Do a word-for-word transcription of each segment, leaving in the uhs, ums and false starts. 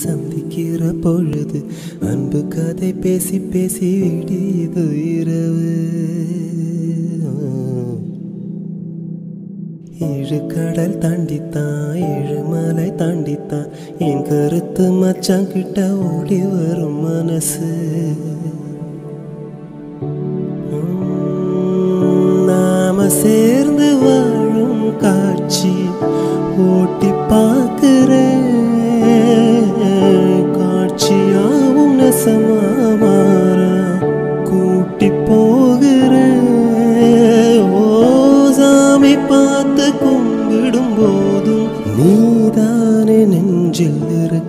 சந்திக்கிற பொழுது அன்பு கதை பேசி பேசி விடியது இரவு. ஏழு கடல் தாண்டித்தான் ஏழு மலை தாண்டித்தான் என் கருத்து மச்சான் கிட்ட ஓடி வரும் மனசு. நாம சேர்ந்து வாழும் காட்சி ஓட்டி பார்க்கிறேன், காட்சியாவும் நெசமா மாற கூட்டி போகிறேன். ஓ சாமி பார்த்து கும்பிடும் போதும் நீதானே நெஞ்சில் இருக்க.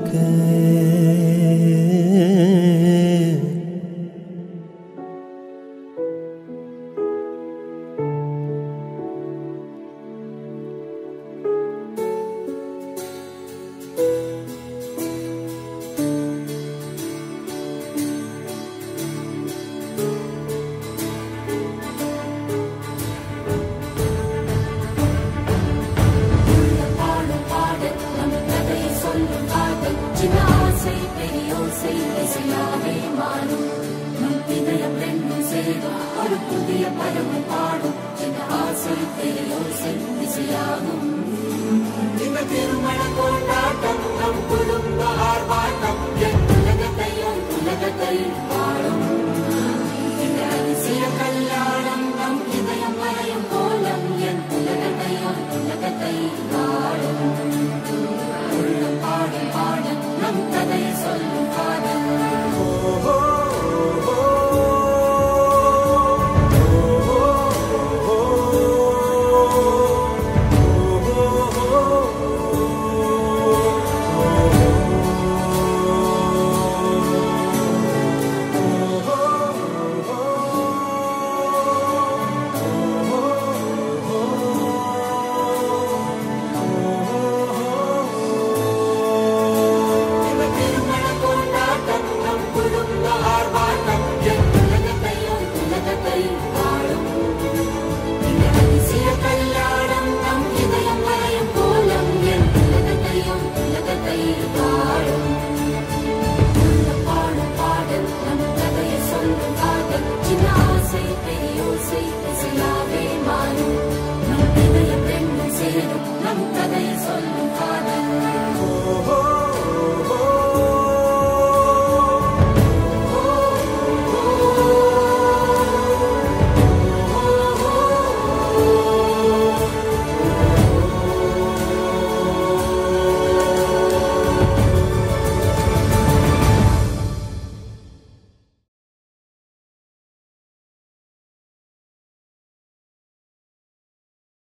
கல்யாணம் நம் இதயம் மறையும் கோலம் என் உலகத்தையும் உலகத்தை வாழும்.